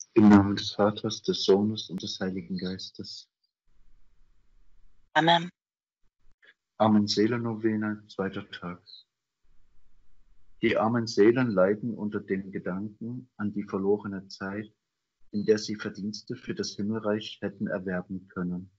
Im Namen des Vaters, des Sohnes und des Heiligen Geistes. Amen. Amen. Seelennovene, zweiter Tag. Die armen Seelen leiden unter den Gedanken an die verlorene Zeit, in der sie Verdienste für das Himmelreich hätten erwerben können.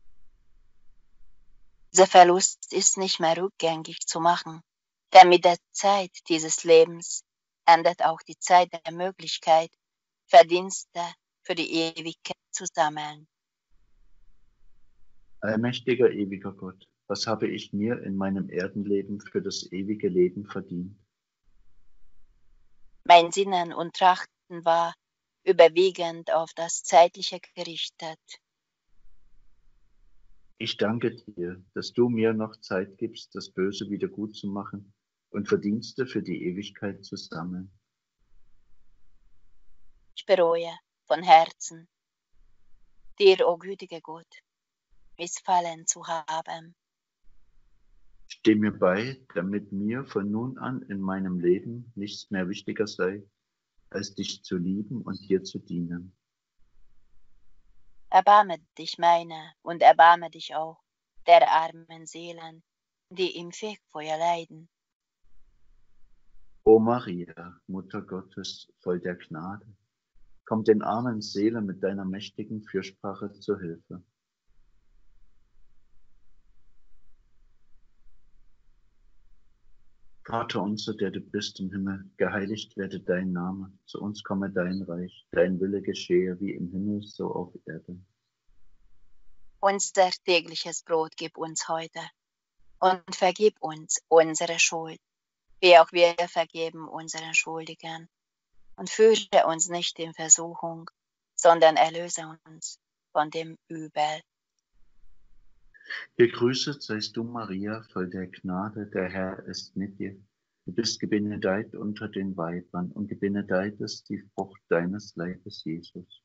Dieser Verlust ist nicht mehr rückgängig zu machen, denn mit der Zeit dieses Lebens endet auch die Zeit der Möglichkeit, Verdienste für die Ewigkeit zu sammeln. Allmächtiger, ewiger Gott, was habe ich mir in meinem Erdenleben für das ewige Leben verdient? Mein Sinnen und Trachten war überwiegend auf das Zeitliche gerichtet. Ich danke dir, dass du mir noch Zeit gibst, das Böse wieder gut zu machen und Verdienste für die Ewigkeit zu sammeln. Ich bereue von Herzen, dir, o gütiger Gott, missfallen zu haben. Steh mir bei, damit mir von nun an in meinem Leben nichts mehr wichtiger sei, als dich zu lieben und dir zu dienen. Erbarme dich meiner und erbarme dich auch der armen Seelen, die im Fegfeuer leiden. O Maria, Mutter Gottes, voll der Gnade, komm den armen Seelen mit deiner mächtigen Fürsprache zur Hilfe. Vater unser, der du bist im Himmel, geheiligt werde dein Name, zu uns komme dein Reich, dein Wille geschehe wie im Himmel, so auf Erden. Unser tägliches Brot gib uns heute und vergib uns unsere Schuld, wie auch wir vergeben unseren Schuldigen. Und führe uns nicht in Versuchung, sondern erlöse uns von dem Übel. Gegrüßet seist du, Maria, voll der Gnade, der Herr ist mit dir. Du bist gebenedeit unter den Weibern und gebenedeit ist die Frucht deines Leibes, Jesus.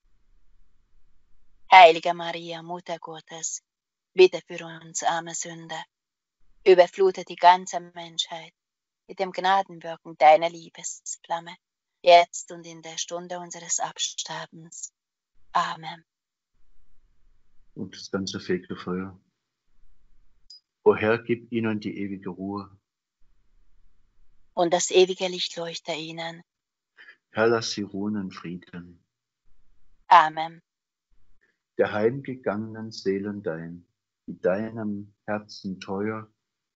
Heilige Maria, Mutter Gottes, bitte für uns arme Sünder, überflute die ganze Menschheit mit dem Gnadenwirken deiner Liebesflamme, jetzt und in der Stunde unseres Absterbens. Amen. Und das ganze Fegefeuer. O Herr, gib ihnen die ewige Ruhe. Und das ewige Licht leuchte ihnen. Herr, lass sie ruhen in Frieden. Amen. Der heimgegangenen Seelen dein, die deinem Herzen teuer,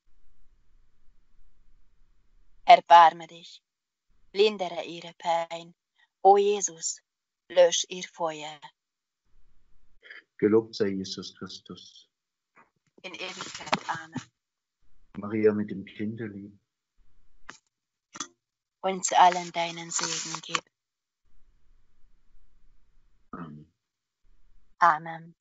Erbarme dich, lindere ihre Pein. O Jesus, lösch ihr Feuer. gelobt sei Jesus Christus. In Ewigkeit. Amen. Maria mit dem Kinderlieb, Uns allen deinen Segen gib. Amen. Amen.